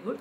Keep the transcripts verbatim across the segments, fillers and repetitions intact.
Good.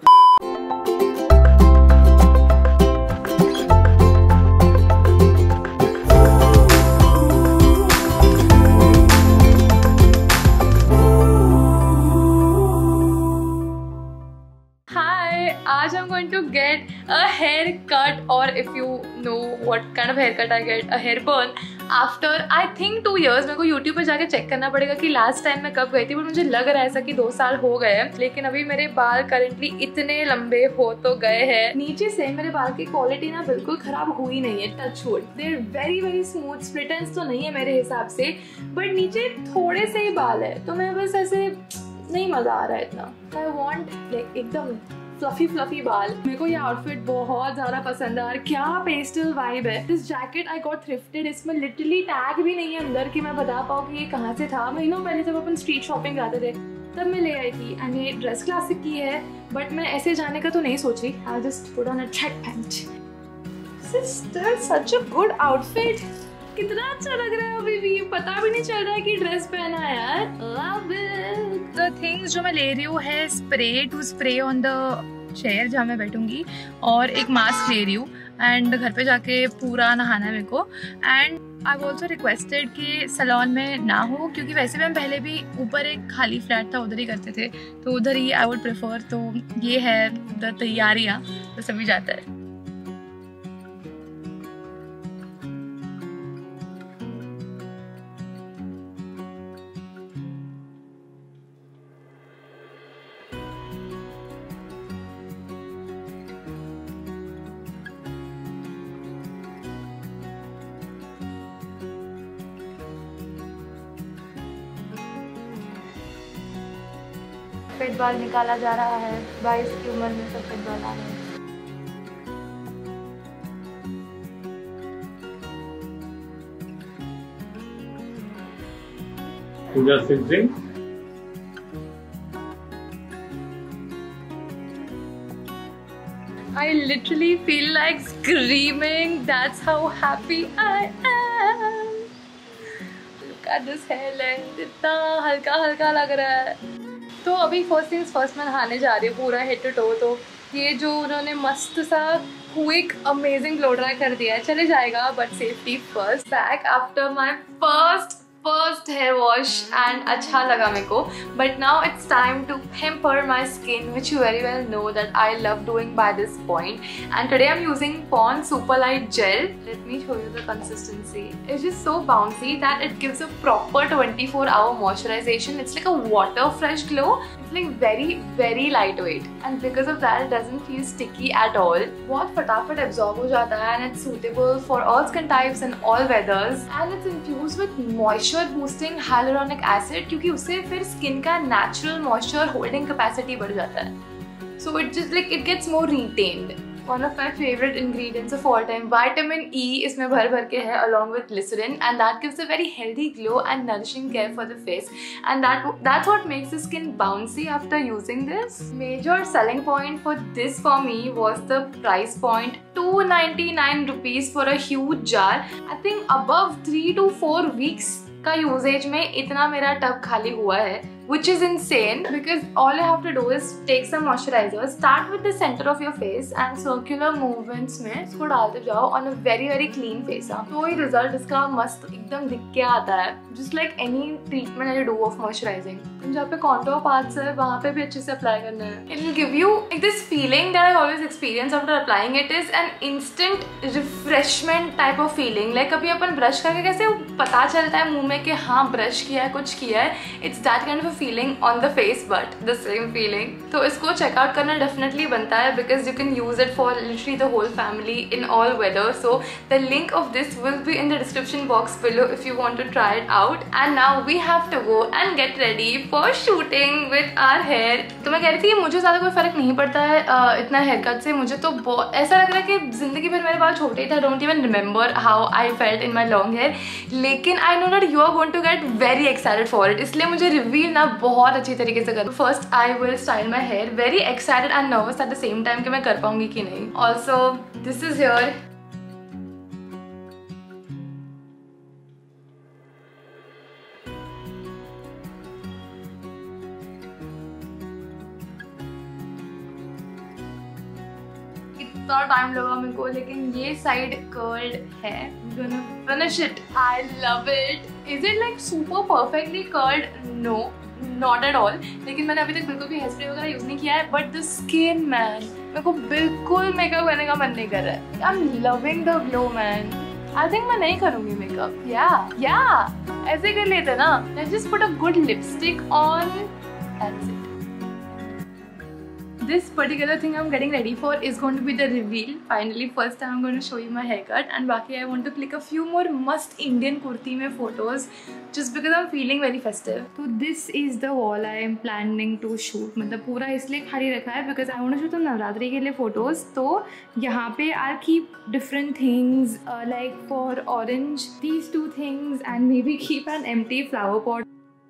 आज I'm going to get a haircut, or if you know what kind of haircut I get, a hair burn after I think two years। मेरे को YouTube पे जाके check करना पड़ेगा कि last time मैं कब गई थी, बट मुझे लग रहा है ऐसा कि दो साल हो गए हैं। लेकिन अभी मेरे बाल करंटली इतने लंबे हो तो गए हैं। नीचे से मेरे बाल की क्वालिटी ना बिल्कुल खराब हुई नहीं है, touch wood. They are very very smooth, split ends तो नहीं है मेरे हिसाब से, बट नीचे थोड़े से ही बाल है, तो मैं बस ऐसे नहीं मजा आ रहा है इतना। आई वॉन्ट लाइक एकदम फ्लफी फ्लफी बाल। मेरे को ये आउटफिट बहुत ज़्यादा पसंद है। क्या पेस्टल वाइब है। This jacket I got thrifted. इसमें लिटरली टैग भी नहीं है अंदर कि मैं बता पाऊँ कि ये कहाँ से था। महीनों पहले जब अपन स्ट्रीट शॉपिंग जाते थे तब मैं ले आई थी। एंड ये ड्रेस क्लासिक की है, बट मैं ऐसे जाने का तो नहीं सोच रही। I just put on a track pant. This is still such a good outfit. कितना अच्छा लग रहा है, अभी भी पता भी नहीं चल रहा है कि ड्रेस पहना है यार। Love it. द थिंग्स जो मैं ले रही हूँ है spray to spray on the chair जहाँ मैं बैठूंगी, और एक मास्क ले रही हूँ। एंड घर पे जाके पूरा नहाना है मेरे को। एंड आई ऑल्सो रिक्वेस्टेड कि सैलून में ना हो, क्योंकि वैसे भी हम पहले भी ऊपर एक खाली फ्लैट था उधर ही करते थे, तो उधर ही आई वुड प्रेफर। तो ये है द तैयारियाँ, तो सभी जाता है। सफेद बाल निकाला जा रहा है। बाईस की उम्र में सफेद बाल आ रहे हैं। पूजा Singh I literally feel like screaming. That's how happy I am. Look at this hair length. इतना हल्का हल्का लग रहा है। तो अभी फर्स्ट थिंग्स फर्स्ट मैं नहाने जा रही हूँ पूरा हेड टू टो। तो ये जो उन्होंने मस्त सा क्विक अमेजिंग ब्लो ड्राई कर दिया है, चले जाएगा, but safety first. Back after my first first hair wash and अच्छा लगा मेरे को। But now it's time to pamper my skin, which you very well know that I love doing by this point. And today I'm using Pond's Super Light Gel. Let me show you the consistency. It's just so bouncy that it gives a proper twenty-four hour moisturization. It's like a water fresh glow. It's like very very lightweight, and because of that it doesn't feel sticky at all. बहुत फटाफट absorb हो जाता है, and it's suitable for all skin types and all weathers. And it's infused with moisture boosting hyaluronic acid, क्योंकि उससे फिर skin का natural moisture holding capacity बढ़ जाता है। So it just like it gets more retained. One of my favorite ingredients of all time, vitamin E इसमें भर भर के है along with glycerin, and that gives a very healthy glow and nourishing care for the face, and that that's what makes the skin bouncy after using this. Major selling point for this for me was the price point, two ninety-nine rupees for a huge jar. I think above three to four weeks का usage में इतना मेरा tub खाली हुआ है, which is insane because all you have to do is take some moisturizer, start with the center of your face and circular movements में इसको डालते जाओ on a very very clean face। तो ये रिजल्ट इसका मस्त एकदम दिख के आता है, just like any treatment that you do of moisturizing। जहाँ पे contour parts है वहाँ पे भी अच्छे से अप्लाई करना है। It will give you like this feeling that I always experience after applying it, is an instant refreshment type of feeling। like कभी अपन ब्रश करके कैसे पता चलता है मुंह में कि हाँ ब्रश किया है, कुछ किया है, it's that kind of a feeling on the face, but the same feeling। तो इसको चेकआउट करना डेफिनेटली बनता है because you can use it for literally the whole family in all weather। So the link of this will be in the description box below if you want to try it out। And now we have to go and get ready for shooting with our hair। तो मैं कह रही थी कि मुझे ज़्यादा कोई फर्क नहीं पड़ता है uh, इतना हेयर कट से। मुझे तो बहुत ऐसा लग रहा है कि जिंदगी भर मेरे बाल छोटे ही थे। Don't even remember how I felt in my long hair, लेकिन I know that you are going to get very excited for it, इसलिए मुझे रिवील ना बहुत अच्छी तरीके से करूँ। First I will style my hair, very excited and nervous at the same time कि मैं कर पाऊंगी कि नहीं। Also this is here. कितना टाइम लगा मेरे को, लेकिन ये साइड कर्ल्ड है. Gonna finish it. I love it. Is it like super perfectly curled? No, not at all. लेकिन मैंने अभी तक बिल्कुल भी हेयर स्प्रे वगैरह यूज नहीं किया है. But the skin man, मेरे को बिल्कुल मेकअप करने का मन नहीं कर रहा है. I'm loving the glow man. I think मैं नहीं करूँगी मेकअप. Yeah, yeah. ऐसे कर लेते ना. Let's just put a good lipstick on. That's it. This particular thing I'm getting ready for is going to be the reveal. Finally, first time I'm going to show you my haircut, and बाकी I want to click a few more must Indian kurti में photos, just because I'm feeling very festive. So this is the wall I am planning to shoot. मतलब पूरा इसलिए खाली रखा है because I want to shoot Navratri के लिए photos. तो यहाँ पे I'll keep different things uh, like for orange these two things, and maybe keep an empty flower pot.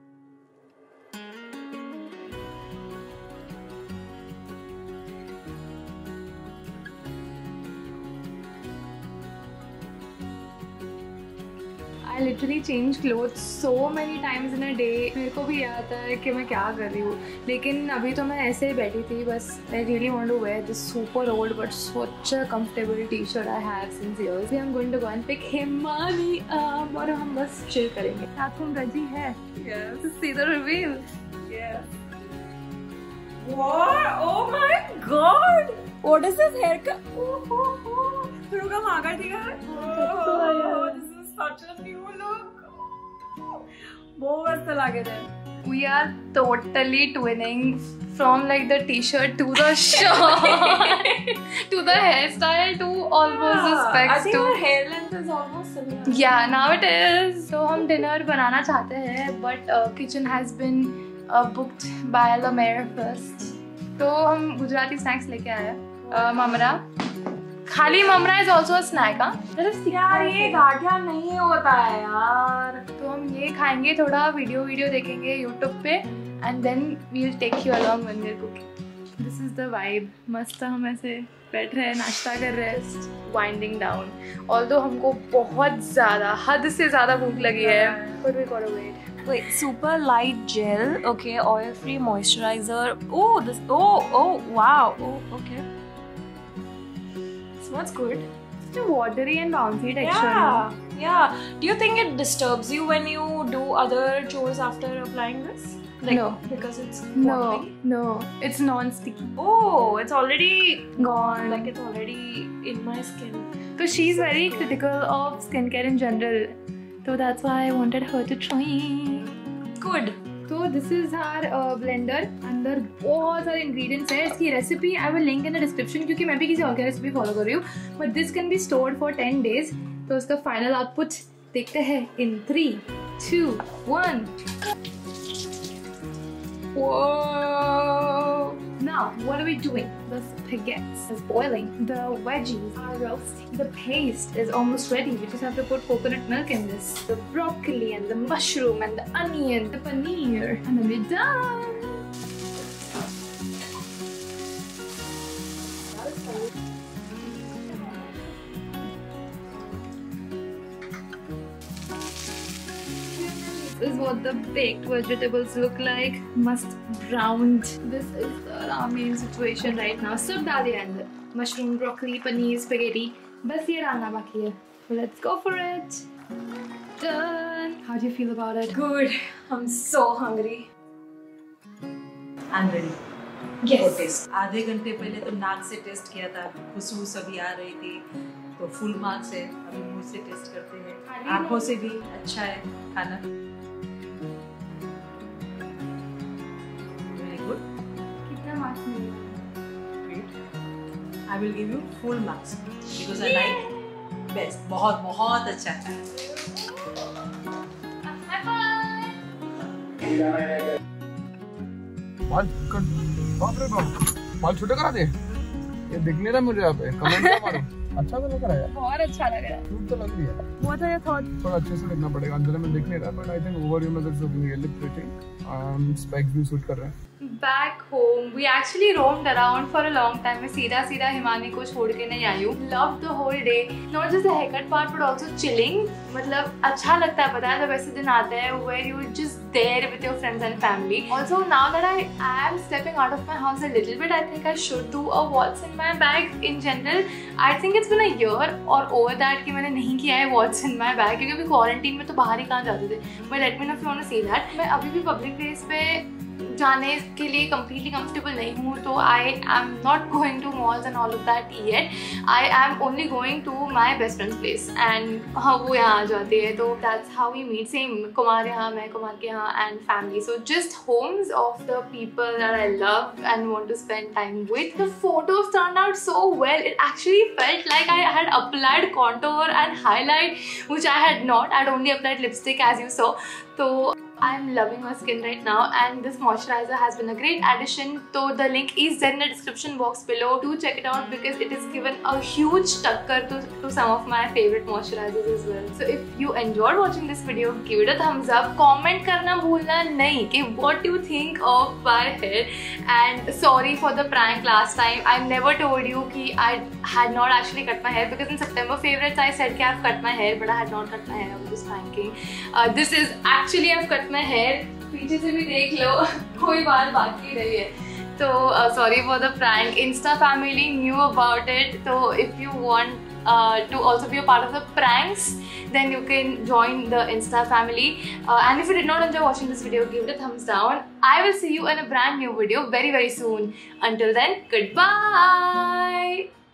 I literally change clothes so many times in a day. मेरे को भी याद आता है कि मैं क्या कर रही हूँ, लेकिन अभी तो मैं ऐसे ही बैठी थी बस. I really want to wear this super old but such a comfortable t-shirt I have since years. I'm going to go and pick Himani up और हम बस chill करेंगे. क्या तुम ready है? Yes. To see the reveal. Yes. What? Oh my God! What is this haircut? Oh oh oh! थोड़ा कम आकर दिखा है. Oh, this is such a new look. बहुत मस्त लगे थे. We are totally twinning from like the t-shirt to the shirt to the hairstyle to almost the specs. I think too. our hair length is almost similar. Yeah, now it is. So हम dinner बनाना चाहते हैं, but uh, kitchen has been uh, booked by La Mer first. तो हम Gujarati snacks लेके आए हैं. uh, ममरा. खाली ममरा is also a snack, हाँ? यार ये गाठिया नहीं होता है यार. तो हम ये खाएंगे, थोड़ा वीडियो वीडियो देखेंगे YouTube पे, and then we'll take you along when we're cooking. This is the vibe. मस्त हम ऐसे बैठ रहे हैं, नाश्ता कर रहे हैं, winding down. Although हमको बहुत ज़्यादा, हद से ज़्यादा भूख लगी है, but we gotta wait. Wait, super light gel, okay, oil-free moisturizer. Oh, this. Oh, oh, wow. Oh, okay. Smells good. It's a watery and bouncy texture. Yeah, yeah. Do you think it disturbs you when you do other chores after applying this? Like, No. Because it's No, watery? no, it's non-sticky. Oh, it's already Gone. like it's already in my skin. So she's very critical of skincare in general. So that's why I wanted her to try. Good. So this is our uh, blender. अंदर बहुत सारे ingredients हैं. इसकी recipe I will link in the description क्योंकि मैं भी किसी और की recipe follow कर रही हूँ. But this can be stored for ten days. तो उसका final output देखते हैं in three, two, one. Whoa! Now what are we doing? The spaghetti is boiling. The veggies are roasting. The paste is almost ready. We just have to put coconut milk in this. The broccoli and the mushroom and the onion, the paneer, and then we're done. This is what the baked vegetables look like. Must browned. This is our main situation right now. सब डाल दिया अंदर. Mushroom, broccoli, paneer, spaghetti. बस ये डालना बाकी है. So let's go for it. Done. How do you feel about it? Good. I'm so hungry. I'm ready. Yes. Test आधे घंटे पहले तो नाक से टेस्ट किया था, खुशबू सभी आ रही थी, तो फुल मार्क्स है. अभी मुंह से टेस्ट करते हैं, आंखों से भी अच्छा है खाना. Very good. कितना मार्क्स मिलेगा? Great. I will give you full marks because I like best. बहुत बहुत अच्छा है. बाल कट, बाप रे बाप, बाल छोटे करा दे. ये दिख नहीं रहा मुझे यहाँ पे. कमेंट क्या मारो. अच्छा तो लग रहा है. बहुत अच्छा लग रहा है. क्यूट तो लग रही है. What are your thoughts? थोड़ा अच्छे से देखना पड़ेगा. अंदर में दिख नहीं रहा, बट आई थिंक ओवरव्यू में this looking really pretty. um specs भी सूट कर रहे हैं. back home. We actually roamed around for a long time. मैं सीधा सीधा हिमानी को छोड़ के नहीं आई हूँ. Loved the whole day. Not just the haircut part, but also chilling. मतलब अच्छा लगता है पता है जब ऐसे दिन आते हैं where you just there with your friends and family. Also now that I am stepping out of my house a little bit, I think I should do a what's in my bag in general. I think it's been a year or over that कि मैंने नहीं किया है what's in my bag क्योंकि अभी quarantine में तो बाहर ही कहाँ जाते थे. But let me know if you want to see that. मैं अभी भी पब्लिक प्लेस पे जाने के लिए completely comfortable नहीं हूँ तो I am not going to malls and all of that yet. I am only going to my best friend's place and हाँ वो यहाँ आ जाती है तो that's how we meet. Same Kumar यहाँ मैं कुमार के यहाँ and family. So just homes of the people that I love and want to spend time with. The photos turned out so well. It actually felt like I had applied contour and highlight which I had not. I had only applied lipstick as you saw. So I'm loving my skin right now and this moisturizer has been a great addition. So the link is there in the description box below. Do check it out because it has given a huge tucker to, to some of my favorite moisturizers as well. So if you enjoyed watching this video, give it a thumbs up. Comment करना भूलना नहीं कि what do you think of my hair. And sorry for the prank last time. I never told you कि I had not actually cut my hair because in September favorites I said कि I've cut my hair but I had not cut my hair. I was just pranking. Uh, this is actually I've cut my hair. पीछे से भी देख लो कोई बाल बाकी नहीं है. So uh, sorry for the prank. Insta family knew about it. So if you want uh, to also be a part of the pranks, then you can join the Insta family. Uh, and if you did not enjoy watching this video, give it a thumbs down. I will see you in a brand new video very very soon. Until then, goodbye.